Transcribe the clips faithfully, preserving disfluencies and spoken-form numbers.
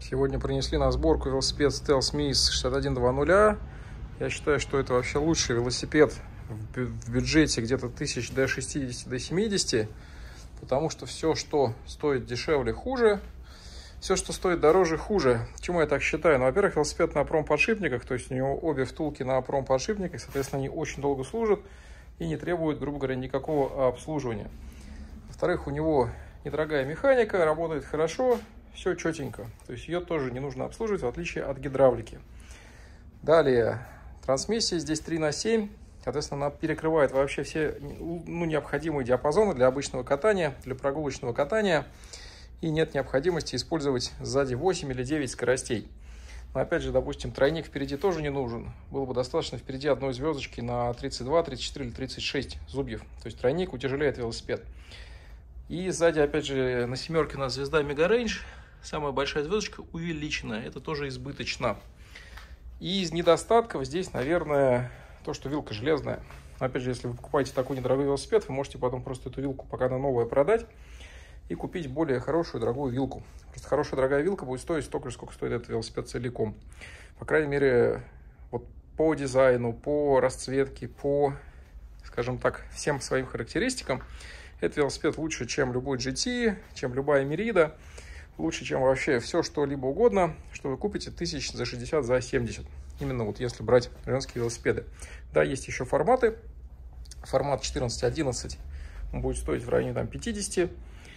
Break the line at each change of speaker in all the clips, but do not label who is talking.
Сегодня принесли на сборку велосипед Stealth Miss шестьдесят один двадцать. Я считаю, что это вообще лучший велосипед в бюджете где-то тысяч до шестидесяти, до семидесяти. Потому что все, что стоит дешевле, хуже. Все, что стоит дороже, хуже. Почему я так считаю? Ну, во-первых, велосипед на промподшипниках, то есть у него обе втулки на промподшипниках, соответственно, они очень долго служат и не требуют, грубо говоря, никакого обслуживания. Во-вторых, у него недорогая механика, работает хорошо, все четенько. То есть ее тоже не нужно обслуживать, в отличие от гидравлики. Далее, трансмиссия здесь три на семь. Соответственно, она перекрывает вообще все ну, необходимые диапазоны для обычного катания, для прогулочного катания. И нет необходимости использовать сзади восемь или девять скоростей. Но опять же, допустим, тройник впереди тоже не нужен. Было бы достаточно впереди одной звездочки на тридцать два, тридцать четыре или тридцать шесть зубьев. То есть тройник утяжеляет велосипед. И сзади, опять же, на семерке у нас звезда Mega Range. Самая большая звездочка увеличенная. Это тоже избыточно. И из недостатков здесь, наверное, то, что вилка железная. Опять же, если вы покупаете такой недорогой велосипед, вы можете потом просто эту вилку, пока она новая, продать и купить более хорошую дорогую вилку. Просто хорошая дорогая вилка будет стоить столько же, сколько стоит этот велосипед целиком. По крайней мере, вот по дизайну, по расцветке, по, скажем так, всем своим характеристикам, этот велосипед лучше, чем любой джи ти, чем любая Merida. Лучше, чем вообще все, что-либо угодно, что вы купите тысяч за шестьдесят, за семьдесят. Именно вот если брать женские велосипеды. Да, есть еще форматы. Формат четырнадцать одиннадцать он будет стоить в районе там, пятидесяти.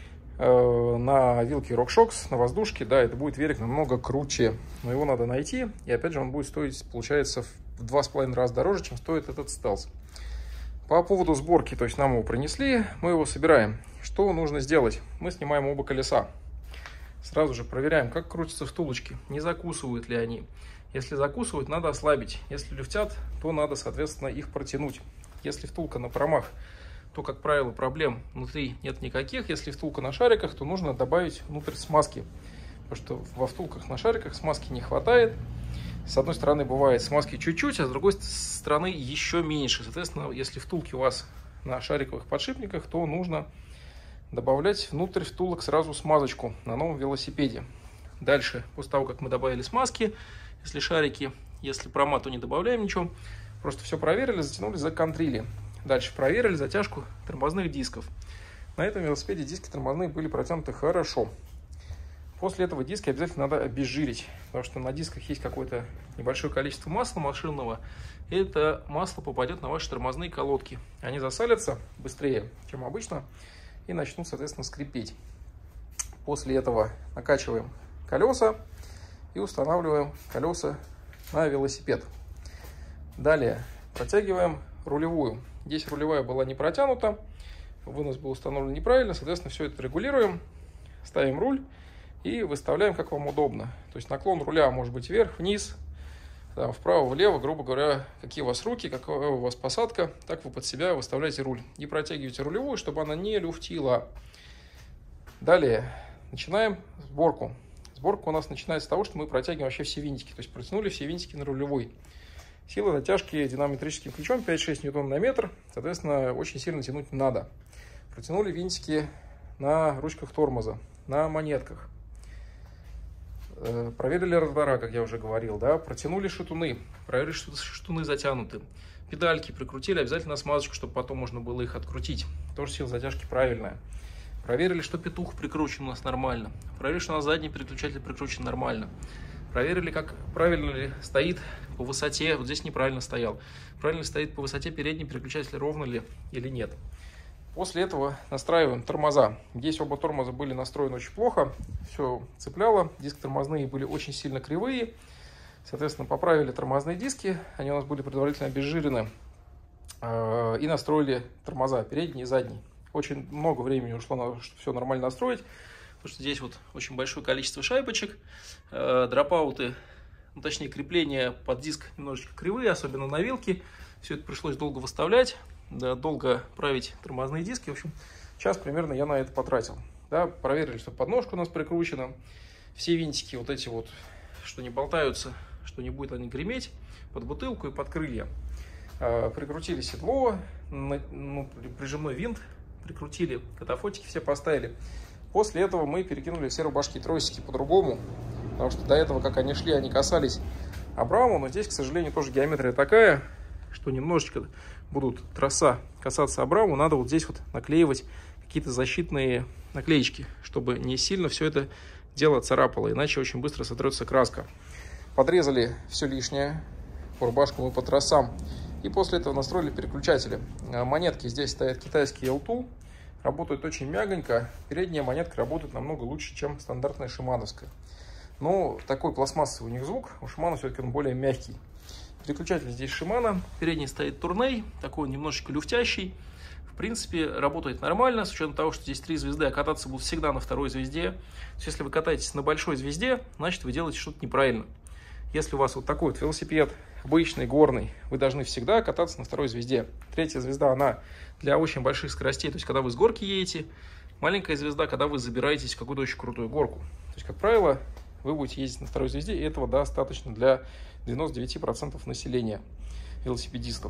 На вилке RockShox, на воздушке, да, это будет велик намного круче. Но его надо найти. И опять же он будет стоить, получается, в два с половиной раза дороже, чем стоит этот Stealth. По поводу сборки, то есть нам его принесли, мы его собираем. Что нужно сделать? Мы снимаем оба колеса. Сразу же проверяем, как крутятся втулочки, не закусывают ли они. Если закусывают, надо ослабить. Если люфтят, то надо, соответственно, их протянуть. Если втулка на промах, то, как правило, проблем внутри нет никаких. Если втулка на шариках, то нужно добавить внутрь смазки. Потому что во втулках на шариках смазки не хватает. С одной стороны, бывает смазки чуть-чуть, а с другой стороны еще меньше. Соответственно, если втулки у вас на шариковых подшипниках, то нужно добавлять внутрь втулок сразу смазочку на новом велосипеде. Дальше, после того, как мы добавили смазки, если шарики, если прома, то не добавляем ничего. Просто все проверили, затянули, законтрили. Дальше проверили затяжку тормозных дисков. На этом велосипеде диски тормозные были протянуты хорошо. После этого диски обязательно надо обезжирить, потому что на дисках есть какое-то небольшое количество масла машинного. И это масло попадет на ваши тормозные колодки. Они засалятся быстрее, чем обычно, и начнут, соответственно, скрипеть. После этого накачиваем колеса и устанавливаем колеса на велосипед. Далее протягиваем рулевую. Здесь рулевая была не протянута, вынос был установлен неправильно, соответственно, все это регулируем, ставим руль и выставляем, как вам удобно. То есть наклон руля может быть вверх, вниз, там, вправо, влево, грубо говоря, какие у вас руки, какая у вас посадка, так вы под себя выставляете руль. И протягиваете рулевую, чтобы она не люфтила. Далее начинаем сборку. Сборка у нас начинается с того, что мы протягиваем вообще все винтики. То есть протянули все винтики на рулевой. Сила затяжки динамометрическим ключом пять-шесть ньютон на метр. Соответственно, очень сильно тянуть надо. Протянули винтики на ручках тормоза, на монетках. Проверили ротора, как я уже говорил, да, протянули шатуны, проверили, что шатуны затянуты, педальки прикрутили обязательно на смазочку, чтобы потом можно было их открутить, тоже сила затяжки правильная. Проверили, что петух прикручен у нас нормально, проверили, что на задний переключатель прикручен нормально, проверили, как правильно ли стоит по высоте, вот здесь неправильно стоял, правильно стоит по высоте передний переключатель, ровно ли или нет. После этого настраиваем тормоза. Здесь оба тормоза были настроены очень плохо, все цепляло, диски тормозные были очень сильно кривые. Соответственно, поправили тормозные диски, они у нас были предварительно обезжирены, э, и настроили тормоза, передний и задний. Очень много времени ушло на то, чтобы все нормально настроить, потому что здесь вот очень большое количество шайбочек, э, дропауты, ну, точнее крепления под диск немножечко кривые, особенно на вилке. Все это пришлось долго выставлять. Да, долго править тормозные диски. В общем, час примерно я на это потратил. Да, проверили, что подножка у нас прикручена. Все винтики вот эти вот, что не болтаются, что не будет они греметь, под бутылку и под крылья. А, прикрутили седло, ну, прижимной винт, прикрутили, катафотики все поставили. После этого мы перекинули все рубашки и тросики по-другому. Потому что до этого, как они шли, они касались Абрама, но здесь, к сожалению, тоже геометрия такая, что немножечко будут троса касаться Абраму, надо вот здесь вот наклеивать какие-то защитные наклеечки, чтобы не сильно все это дело царапало, иначе очень быстро сотрется краска. Подрезали все лишнее по рубашкам и по тросам, и после этого настроили переключатели. Монетки здесь стоят китайские эл ту, работают очень мягонько, передняя монетка работает намного лучше, чем стандартная шимановская. Но такой пластмассовый у них звук, у Шимано все-таки он более мягкий. Переключатель здесь Шимано, передний стоит Турней, такой немножечко люфтящий. В принципе, работает нормально, с учетом того, что здесь три звезды, а кататься будут всегда на второй звезде. То есть, если вы катаетесь на большой звезде, значит, вы делаете что-то неправильно. Если у вас вот такой вот велосипед, обычный, горный, вы должны всегда кататься на второй звезде. Третья звезда, она для очень больших скоростей, то есть, когда вы с горки едете. Маленькая звезда, когда вы забираетесь в какую-то очень крутую горку. То есть, как правило, вы будете ездить на второй звезде, и этого достаточно для девяноста девяти процентов населения велосипедистов.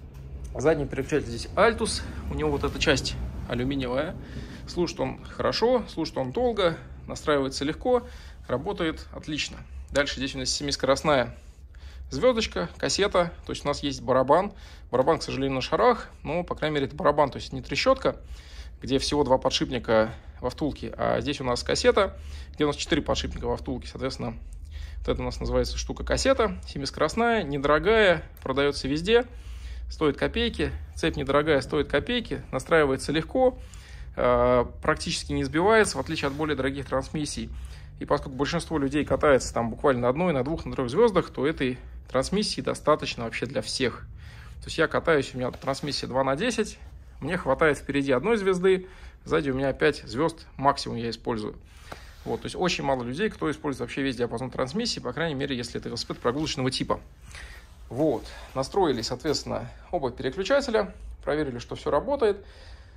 Задний переключатель здесь Altus, у него вот эта часть алюминиевая. Служит он хорошо, служит он долго, настраивается легко, работает отлично. Дальше здесь у нас семискоростная звездочка, кассета, то есть у нас есть барабан. Барабан, к сожалению, на шарах, но, по крайней мере, это барабан, то есть не трещотка, где всего два подшипника во втулке, а здесь у нас кассета, где у нас четыре подшипника во втулке, соответственно, вот это у нас называется штука кассета, семискоростная, недорогая, продается везде, стоит копейки, цепь недорогая, стоит копейки, настраивается легко, практически не сбивается, в отличие от более дорогих трансмиссий. И поскольку большинство людей катается там буквально на одной, на двух, на трех звездах, то этой трансмиссии достаточно вообще для всех. То есть я катаюсь, у меня трансмиссия два на десять, мне хватает впереди одной звезды, сзади у меня пять звезд максимум я использую. Вот, то есть очень мало людей, кто использует вообще весь диапазон трансмиссии, по крайней мере, если это велосипед прогулочного типа. Вот, настроили, соответственно, оба переключателя, проверили, что все работает.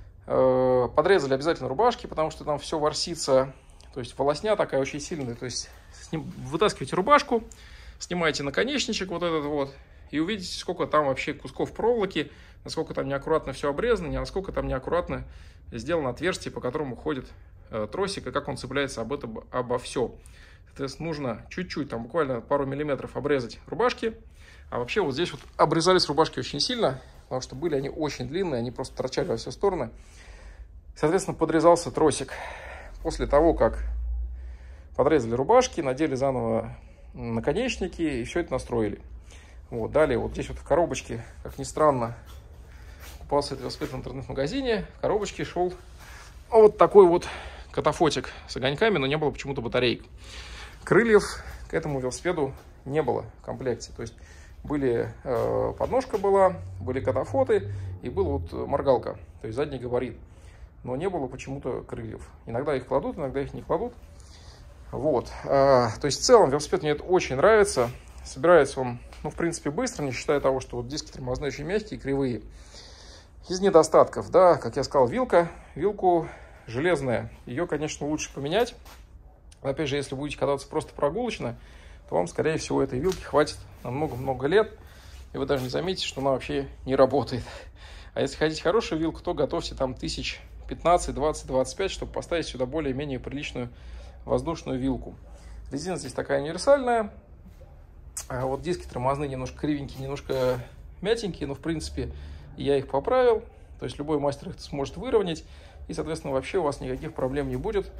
Подрезали обязательно рубашки, потому что там все ворсится. То есть волосня такая очень сильная. То есть вытаскиваете рубашку, снимаете наконечничек вот этот вот, и увидите, сколько там вообще кусков проволоки, насколько там неаккуратно все обрезано, насколько там неаккуратно сделано отверстие, по которому ходит э, тросик, и как он цепляется об это, обо все. Соответственно, нужно чуть-чуть, там буквально пару миллиметров обрезать рубашки. А вообще вот здесь вот обрезались рубашки очень сильно, потому что были они очень длинные, они просто торчали во все стороны. Соответственно, подрезался тросик. После того, как подрезали рубашки, надели заново наконечники и все это настроили. Вот, далее вот здесь вот в коробочке, как ни странно, покупался этот велосипед в интернет-магазине, в коробочке шел вот такой вот катафотик с огоньками, но не было почему-то батареек. Крыльев к этому велосипеду не было в комплекте. То есть были, э, подножка была, были катафоты и была вот моргалка, то есть задний габарит. Но не было почему-то крыльев. Иногда их кладут, иногда их не кладут. Вот. Э, то есть в целом велосипед мне это очень нравится. Собирается он, ну, в принципе, быстро, не считая того, что вот диски тормозные очень мягкие, кривые. Из недостатков, да, как я сказал, вилка. Вилку железная. Ее, конечно, лучше поменять. Но, опять же, если будете кататься просто прогулочно, то вам, скорее всего, этой вилки хватит на много-много лет. И вы даже не заметите, что она вообще не работает. А если хотите хорошую вилку, то готовьте там тысяч пятнадцать, двадцать, двадцать пять, чтобы поставить сюда более-менее приличную воздушную вилку. Резина здесь такая универсальная. А вот диски тормозные немножко кривенькие, немножко мятенькие, но в принципе я их поправил. То есть любой мастер их сможет выровнять. И, соответственно, вообще у вас никаких проблем не будет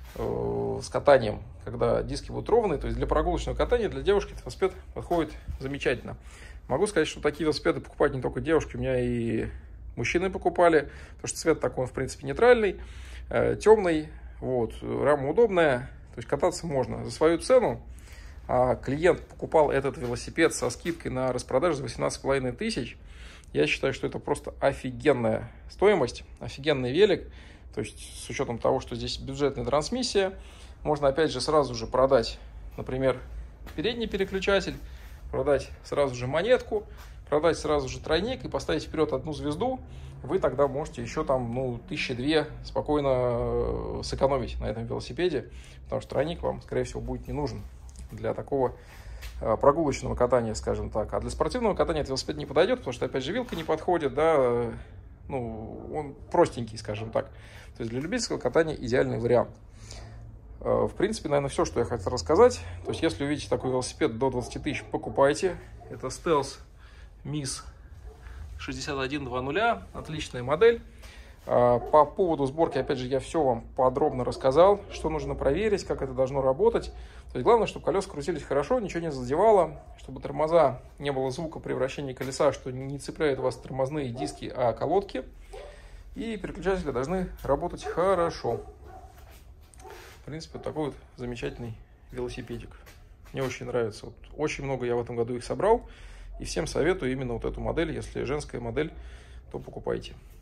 э, с катанием, когда диски будут ровные. То есть для прогулочного катания, для девушки этот велосипед подходит замечательно. Могу сказать, что такие велосипеды покупают не только девушки, у меня и мужчины покупали, потому что цвет такой, он, в принципе, нейтральный, э, темный, вот, рама удобная, то есть кататься можно за свою цену. А клиент покупал этот велосипед со скидкой на распродажу за восемнадцать с половиной тысяч. Я считаю, что это просто офигенная стоимость, офигенный велик. То есть с учетом того, что здесь бюджетная трансмиссия, можно опять же сразу же продать, например, передний переключатель, продать сразу же монетку, продать сразу же тройник и поставить вперед одну звезду. Вы тогда можете еще там, ну, тысячи две спокойно сэкономить на этом велосипеде, потому что тройник вам, скорее всего, будет не нужен для такого прогулочного катания, скажем так. А для спортивного катания этот велосипед не подойдет, потому что, опять же, вилка не подходит, да, ну, он простенький, скажем так. То есть для любительского катания идеальный вариант. В принципе, наверное, все, что я хотел рассказать. То есть, если увидите такой велосипед до двадцати тысяч, покупайте. Это Stealth Miss шестьдесят один два ноль, отличная модель. По поводу сборки, опять же, я все вам подробно рассказал, что нужно проверить, как это должно работать. То есть главное, чтобы колеса крутились хорошо, ничего не задевало, чтобы тормоза, не было звука при вращении колеса, что не цепляют вас тормозные диски, а колодки. И переключатели должны работать хорошо. В принципе, вот такой вот замечательный велосипедик. Мне очень нравится. Вот очень много я в этом году их собрал. И всем советую именно вот эту модель. Если женская модель, то покупайте.